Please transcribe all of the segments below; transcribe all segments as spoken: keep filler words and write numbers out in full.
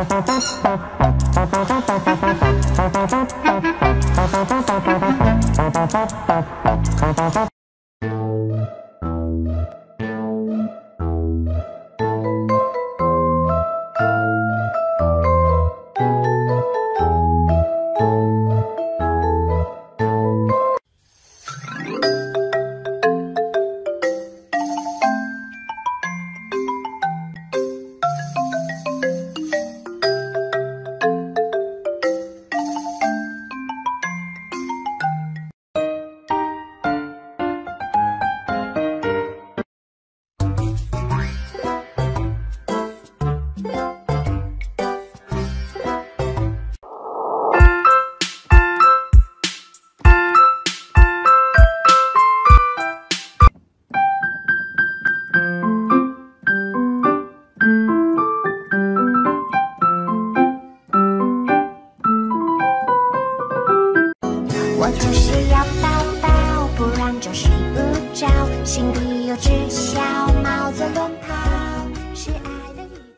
我就是要抱抱，不然就睡不着，心里有只小猫在乱跑，是爱的预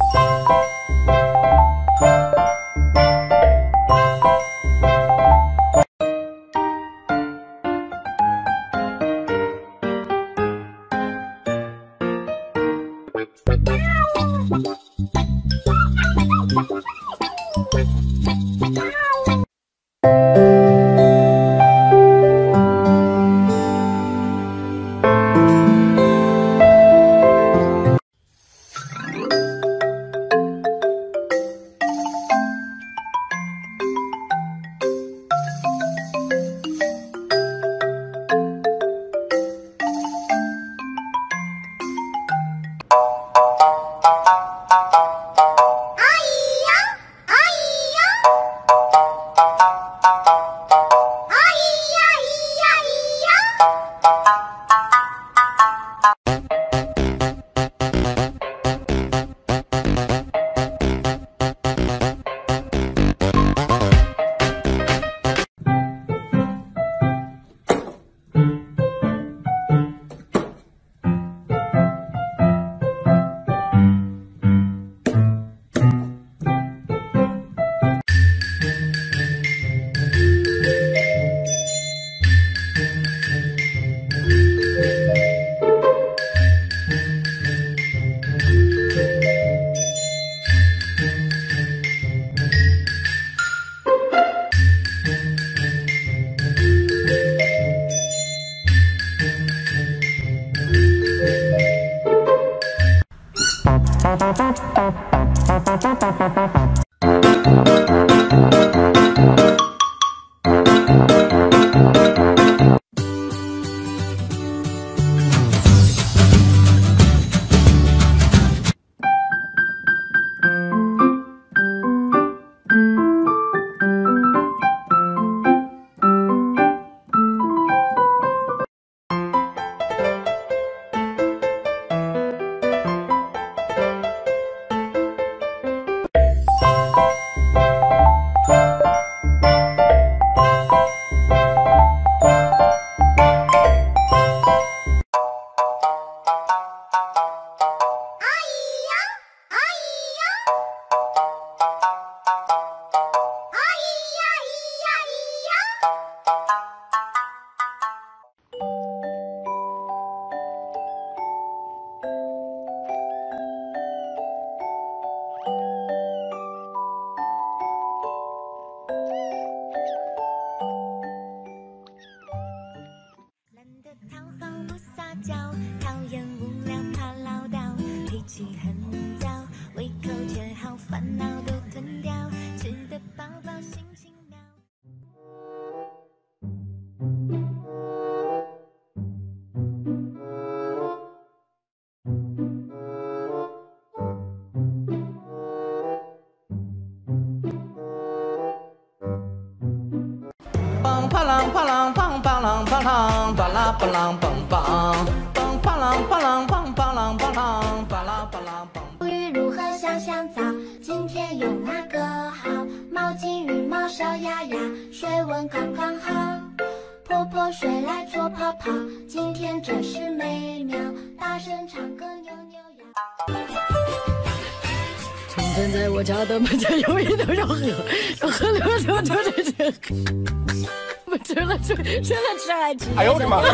啪啷啪啷梆梆啷梆啷，巴拉巴啷梆梆，梆啪啷啪啷梆梆啷梆啷，巴拉巴啷梆。 鱼如何香香皂？今天用哪个好？毛巾、羽毛、小鸭鸭，水温刚刚好。泼泼水来搓泡泡，今天真是美妙。大声唱歌扭扭腰。 春现在我家的门前有一条小河，小河流流着这我们吃了吃，吃了吃还吃。 哎呦我的妈！